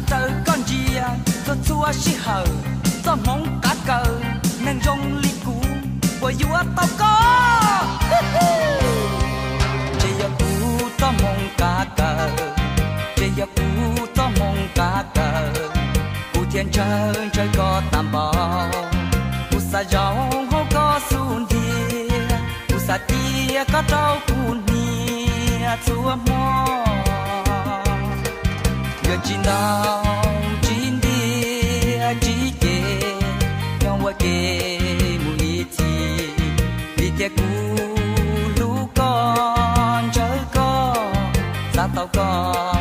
trời con chia cho xua xí hờ cho mong cá cờ nên rong li cú của vua tao có chỉ giờ cú cho mong cá cờ chỉ giờ cú cho mong cá cờ cú thiên trời trời có tạm bao cú sa gió hô có xuân thiên cú sa tia có trâu cú nia chúa mò người chín đau chín đi chỉ kề nhau qua kề mùi chi đi theo cú lũ con chơi con xa tàu con